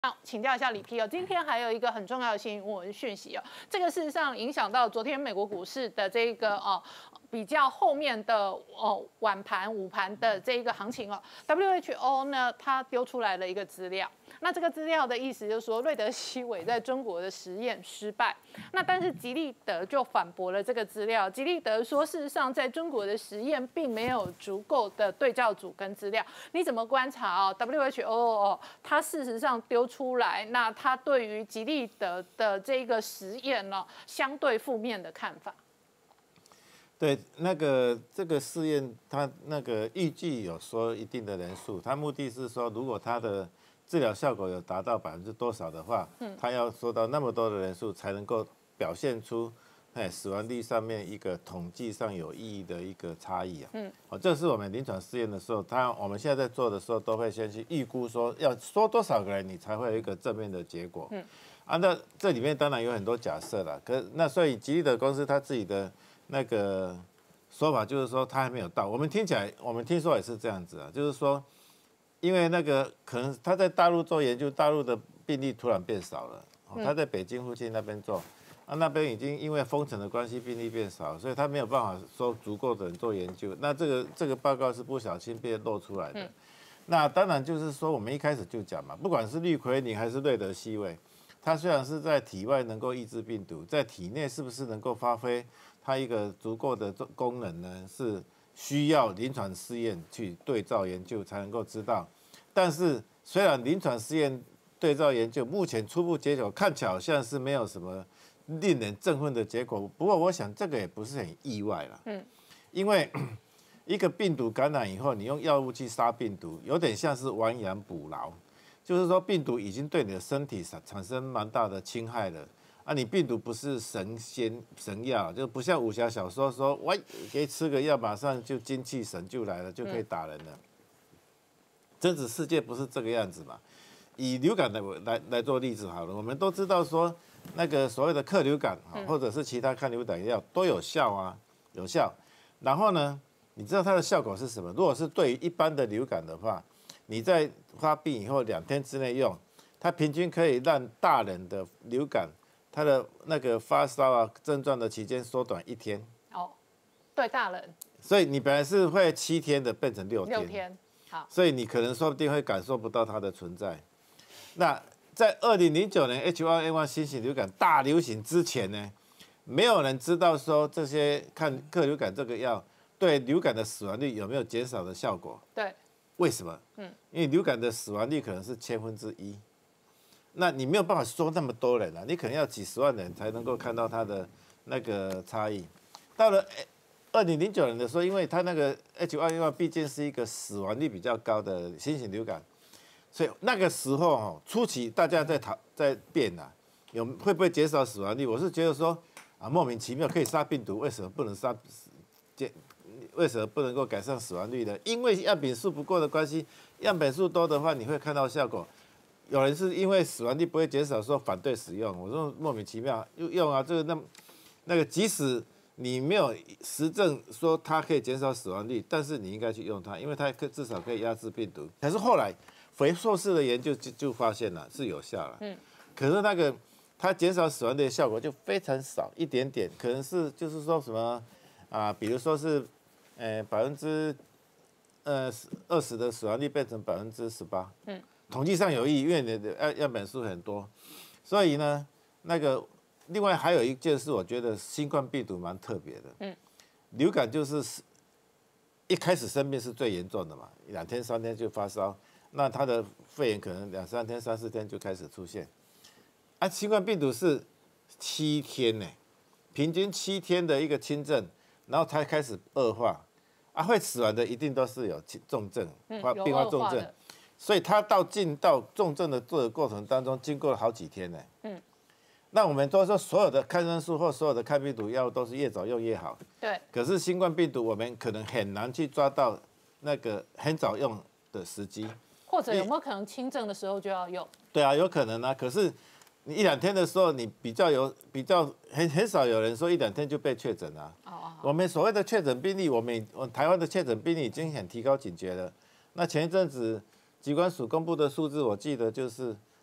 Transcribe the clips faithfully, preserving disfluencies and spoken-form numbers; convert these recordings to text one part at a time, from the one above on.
好，请教一下李P哦，今天还有一个很重要的新闻讯息哦，这个事实上影响到昨天美国股市的这个哦比较后面的哦晚盘、午盘的这一个行情哦。W H O 呢，它丢出来了一个资料，那这个资料的意思就是说，瑞德西韦在中国的实验失败。那但是吉利德就反驳了这个资料，吉利德说，事实上在中国的实验并没有足够的对照组跟资料。你怎么观察哦 ？W H O 哦，它事实上丢出来，那它对于吉利德的这个实验呢，相对负面的看法。 对，那个这个试验，它那个预计有说一定的人数，它目的是说，如果它的治疗效果有达到百分之多少的话，嗯，它要说到那么多的人数才能够表现出，哎，死亡率上面一个统计上有意义的一个差异啊。嗯，哦，这是我们临床试验的时候，它我们现在在做的时候，都会先去预估说，要说多少个人你才会有一个正面的结果。嗯，啊，那这里面当然有很多假设啦，可那所以吉利德公司它自己的那个说法就是说，它还没有到。我们听起来，我们听说也是这样子啊，就是说，因为那个可能他在大陆做研究，大陆的病例突然变少了。哦，他在北京附近那边做，啊，那边已经因为封城的关系，病例变少，所以他没有办法说足够的人做研究。那这个这个报告是不小心被露出来的。那当然就是说，我们一开始就讲嘛，不管是氯喹宁还是瑞德西韦，它虽然是在体外能够抑制病毒，在体内是不是能够发挥它一个足够的功能呢？是需要临床试验去对照研究才能够知道。但是虽然临床试验对照研究目前初步结果看起来好像是没有什么令人振奋的结果，不过我想这个也不是很意外啦。嗯，因为一个病毒感染以后，你用药物去杀病毒，有点像是亡羊补牢。就是说，病毒已经对你的身体产生蛮大的侵害了啊！你病毒不是神仙神药，就不像武侠小说说，喂，给吃个药，马上就精气神就来了，就可以打人了。嗯、真实世界不是这个样子嘛？以流感来来来做例子好了，我们都知道说，那个所谓的克流感或者是其他抗流感药都有效啊，有效。然后呢，你知道它的效果是什么？如果是对于一般的流感的话，你在发病以后两天之内用，它平均可以让大人的流感它的那个发烧啊症状的期间缩短一天。 哦，对大人。所以你本来是会七天的，变成六天。 六天，好。 所以你可能说不定会感受不到它的存在。那在二零零九年 H 一 N 一 新型流感大流行之前呢，没有人知道说这些抗克流感这个药对流感的死亡率有没有减少的效果。 对。 为什么？嗯，因为流感的死亡率可能是千分之一，那你没有办法说那么多人啊，你可能要几十万人才能够看到它的那个差异。到了二零零九年的时候，因为它那个 H 一 N 一 毕竟是一个死亡率比较高的新型流感，所以那个时候哈初期大家在讨在辩啊，有会不会减少死亡率？我是觉得说啊莫名其妙可以杀病毒，为什么不能杀？为什么不能够改善死亡率呢？因为样本数不够的关系，样本数多的话，你会看到效果。有人是因为死亡率不会减少，说反对使用，我说莫名其妙用用啊，这个那那个，即使你没有实证说它可以减少死亡率，但是你应该去用它，因为它可至少可以压制病毒。可是后来回溯式的研究就就发现了是有效了，嗯，可是那个它减少死亡率的效果就非常少，一点点，可能是就是说什么啊，比如说是。呃，百分之呃二十的死亡率变成百分之十八，嗯，统计上有意义，因为你的样样本数很多，所以呢，那个另外还有一件事，我觉得新冠病毒蛮特别的，嗯，流感就是一开始生病是最严重的嘛，两天三天就发烧，那他的肺炎可能两三天、三四天就开始出现，啊，新冠病毒是七天呢，平均七天的一个轻症，然后才开始恶化。啊，会死亡的一定都是有重症，发并发重症，所以他到进到重症的做的过程当中，经过了好几天呢。嗯，那我们都说所有的抗生素或所有的抗病毒药物都是越早用越好。 对。 可是新冠病毒我们可能很难去抓到那个很早用的时机。 或者有没有可能轻症的时候就要用？ 对啊，有可能啊。可是你一两天的时候，你比较有比较很很少有人说一两天就被确诊了。哦哦。我们所谓的确诊病例，我们我台湾的确诊病例已经很提高警觉了。那前一阵子疾管署公布的数字，我记得就是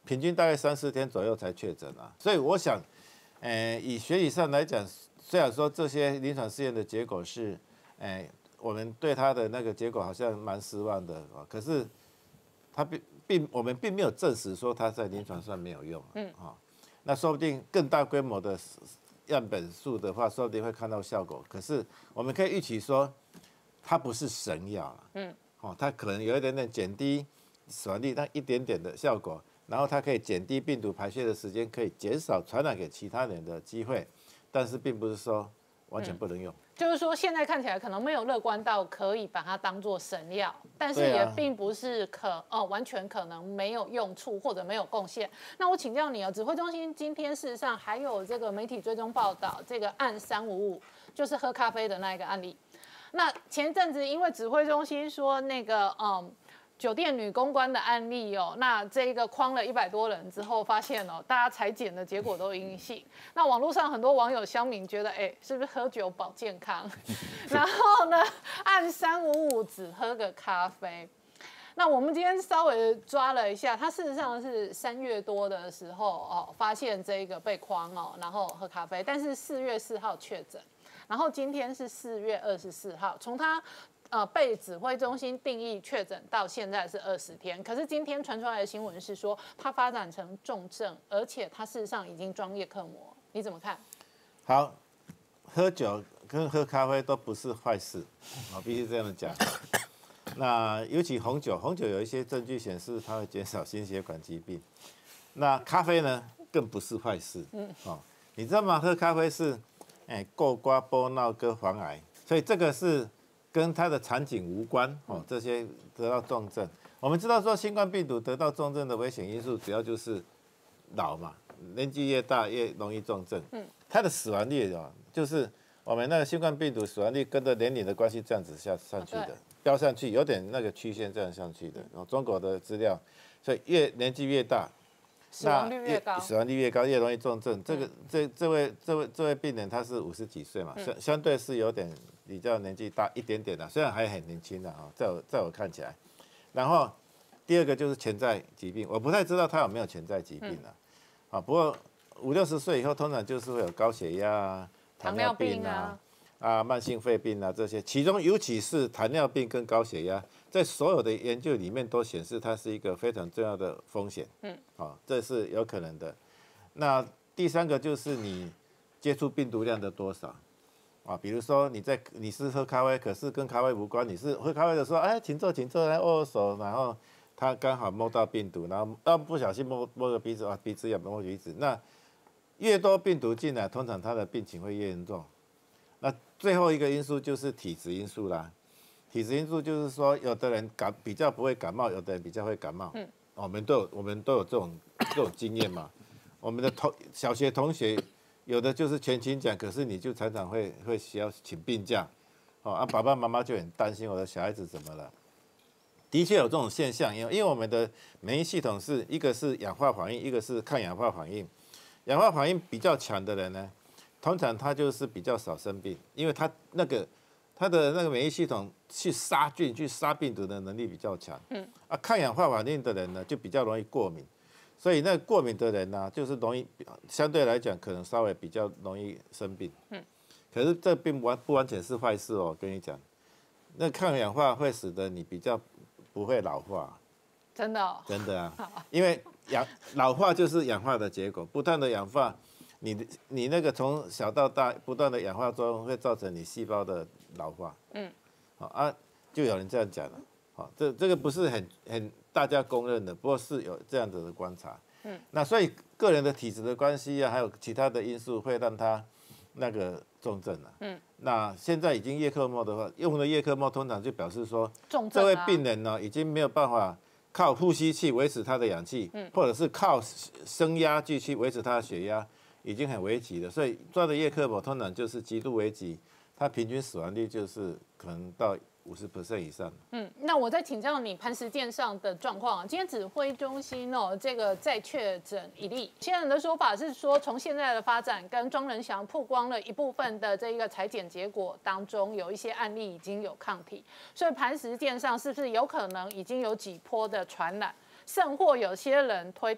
平均大概三四天左右才确诊啊。所以我想，呃，以学理上来讲，虽然说这些临床试验的结果是，呃，我们对他的那个结果好像蛮失望的啊，可是他并并我们并没有证实说他在临床上没有用，嗯，啊，那说不定更大规模的样本数的话，说不定会看到效果。可是我们可以预期说，它不是神药了，嗯，哦，它可能有一点点减低死亡率，但一点点的效果，然后它可以减低病毒排泄的时间，可以减少传染给其他人的机会，但是并不是说完全不能用。嗯， 就是说，现在看起来可能没有乐观到可以把它当做神药，但是也并不是可哦完全可能没有用处或者没有贡献。那我请教你哦，指挥中心今天事实上还有这个媒体追踪报道，这个案三五五就是喝咖啡的那一个案例。那前阵子因为指挥中心说那个嗯。酒店女公关的案例哦，那这一个框了一百多人之后，发现哦，大家裁剪的结果都阴性。那网络上很多网友乡民觉得，哎，是不是喝酒保健康？然后呢，按三五五只喝个咖啡。那我们今天稍微抓了一下，他事实上是三月多的时候哦，发现这个被框哦，然后喝咖啡，但是四月四号确诊，然后今天是四月二十四号，从他。呃，被指挥中心定义确诊到现在是二十天，可是今天传出来的新闻是说，它发展成重症，而且它事实上已经装叶克膜，你怎么看？ 好，喝酒跟喝咖啡都不是坏事，我必须这样讲。那尤其红酒，红酒有一些证据显示它会减少心血管疾病。那咖啡呢，更不是坏事。嗯，哦，你知道吗？喝咖啡是，哎，过瓜波闹跟防癌，所以这个是。跟它的场景无关哦，这些得到重症。我们知道说新冠病毒得到重症的危险因素，主要就是老嘛，年纪越大越容易重症。嗯，它的死亡率啊，就是我们那个新冠病毒死亡率跟着年龄的关系这样子下上去的，飙上去，有点那个曲线这样上去的。哦，中国的资料，所以越年纪越大， 死亡率越高， 死亡率越高越容易重症。这个这这位这位这位病人他是五十几岁嘛，相相对是有点。比较年纪大一点点的，虽然还很年轻的啊，在我在我看起来。然后第二个就是潜在疾病，我不太知道他有没有潜在疾病啊。啊，不过五六十岁以后，通常就是会有高血压啊、糖尿病啊、啊慢性肺病啊这些，其中尤其是糖尿病跟高血压，在所有的研究里面都显示它是一个非常重要的风险。嗯，啊，这是有可能的。那第三个就是你接触病毒量的多少。啊，比如说你在你是喝咖啡，可是跟咖啡无关，你是喝咖啡的时候，哎，请坐，请坐，来握握手，然后他刚好摸到病毒，然后啊不小心摸摸个鼻子啊，鼻子也摸鼻子，那越多病毒进来，通常他的病情会越严重。那最后一个因素就是体质因素啦，体质因素就是说，有的人感比较不会感冒，有的人比较会感冒。嗯，我们都有我们都有这种这种经验嘛，我们的同小学同学。有的就是全勤奖，可是你就常常会会需要请病假，哦啊，爸爸妈妈就很担心我的小孩子怎么了。的确有这种现象，因为因为我们的免疫系统是一个是氧化反应，一个是抗氧化反应。氧化反应比较强的人呢，通常他就是比较少生病，因为他那个他的那个免疫系统去杀菌、去杀病毒的能力比较强。嗯。啊，抗氧化反应的人呢，就比较容易过敏。所以那过敏的人呢、啊，就是容易相对来讲可能稍微比较容易生病。嗯，可是这并不完不完全是坏事哦，我跟你讲，那抗氧化会使得你比较不会老化。 真的、哦？ 真的啊，因为氧老化就是氧化的结果，不断的氧化，你你那个从小到大不断的氧化作用会造成你细胞的老化。嗯，好啊，就有人这样讲了。好，这这个不是很很大家公认的，不过是有这样子的观察。嗯，那所以个人的体质的关系啊，还有其他的因素会让他那个重症了。嗯，那现在已经叶克膜的话，用的叶克膜通常就表示说， 重症、啊、 这位病人呢已经没有办法靠呼吸器维持他的氧气，嗯、或者是靠升压计去维持他的血压，已经很危急了。所以做的叶克膜通常就是极度危急，它平均死亡率就是可能到五十 percent 以上。 嗯，那我再请教你磐石舰上的状况啊。今天指挥中心哦，这个再确诊一例，现在人的说法是说，从现在的发展跟庄仁祥曝光了一部分的这一个裁剪结果当中，有一些案例已经有抗体，所以磐石舰上是不是有可能已经有几波的传染？甚或有些人推断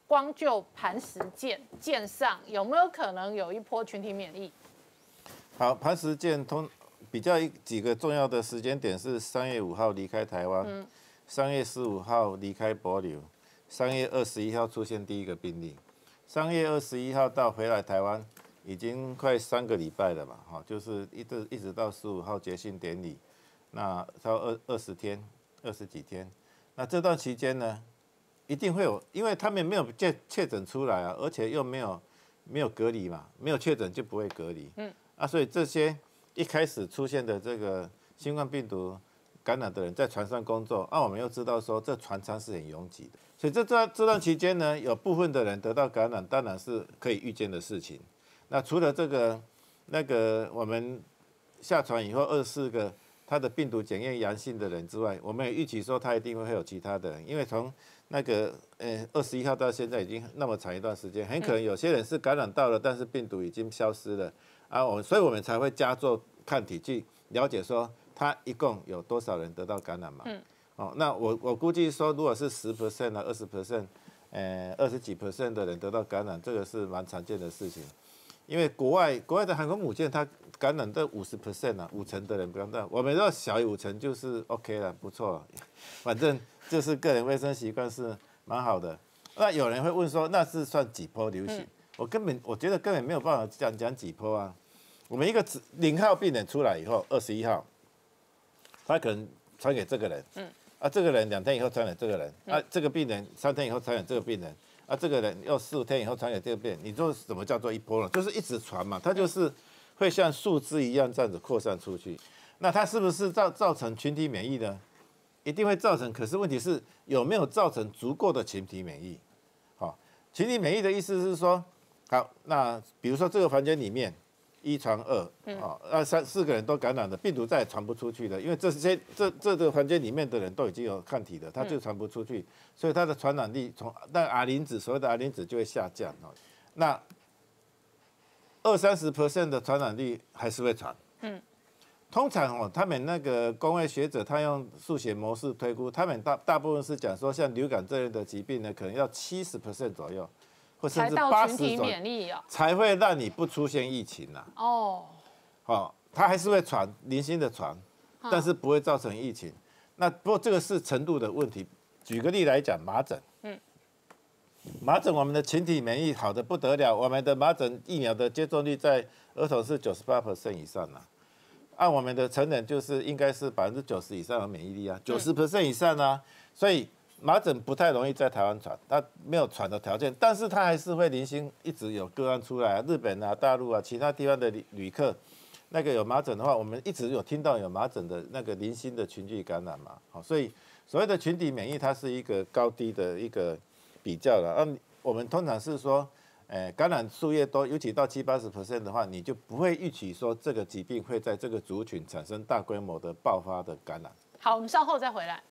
光就磐石舰舰上有没有可能有一波群体免疫？ 好，磐石舰通比较几个重要的时间点是三月五号离开台湾，嗯、三月十五号离开帛琉，三月二十一号出现第一个病例，三月二十一号到回来台湾已经快三个礼拜了嘛，哈，就是一直一直到十五号结训典礼，那到二二十天，二十几天，那这段期间呢，一定会有，因为他们没有确确诊出来啊，而且又没有没有隔离嘛，没有确诊就不会隔离，嗯，啊，所以这些一开始出现的这个新冠病毒感染的人在船上工作，啊，我们又知道说这船舱是很拥挤的，所以这段这段期间呢，有部分的人得到感染，当然是可以预见的事情。那除了这个那个我们下船以后二十四个他的病毒检验阳性的人之外，我们也预期说他一定会有其他的人，因为从那个呃二十一号到现在已经那么长一段时间，很可能有些人是感染到了，但是病毒已经消失了啊，我所以我们才会加做抗体去了解说他一共有多少人得到感染嘛。嗯。哦，那我我估计说，如果是十 percent 啊二十 percent， 呃二十几 percent 的人得到感染，这个是蛮常见的事情。因为国外国外的航空母舰，它感染到五十 percent 啊，五成的人感染，我们要小于五成就是 OK 了，不错，反正就是个人卫生习惯是蛮好的。那有人会问说，那是算几波流行？我根本我觉得根本没有办法讲讲几波啊。我们一个零号病人出来以后，二十一号，他可能传给这个人，嗯，啊，这个人两天以后传给这个人，啊，这个病人三天以后传给这个病人。啊，这个人要四五天以后传给这个病人，你说什么叫做一波呢？就是一直传嘛，它就是会像树枝一样这样子扩散出去。那它是不是造造成群体免疫呢？一定会造成，可是问题是有没有造成足够的群体免疫？好，群体免疫的意思是说，好，那比如说这个房间里面一传二，哦，那三四个人都感染了，病毒再也传不出去了，因为这些这这个房间里面的人都已经有抗体了，它就传不出去，所以它的传染力从那 R 零值，所谓的 R 零值就会下降哦。那二三十 percent 的传染力还是会传，嗯，通常哦，他们那个公卫学者他用数学模式推估，他们大大部分是讲说，像流感这类的疾病呢，可能要七十 percent 左右。或甚至八十种才会让你不出现疫情呐、啊。哦，好，它还是会传，零星的传，但是不会造成疫情。那不过这个是程度的问题。举个例来讲，麻疹，嗯，麻疹我们的群体免疫好的不得了，我们的麻疹疫苗的接种率在儿童是九十八 percent 以上啊，按我们的成人就是应该是百分之九十以上的免疫力啊，九十 percent 以上啊，所以。麻疹不太容易在台湾传，它没有传的条件，但是它还是会零星一直有个案出来啊，日本啊、大陆啊、其他地方的旅旅客，那个有麻疹的话，我们一直有听到有麻疹的那个零星的群聚感染嘛，好，所以所谓的群体免疫，它是一个高低的一个比较了。那我们通常是说，呃，感染数越多，尤其到七八十 percent 的话，你就不会预期说这个疾病会在这个族群产生大规模的爆发的感染。 好，我们稍后再回来。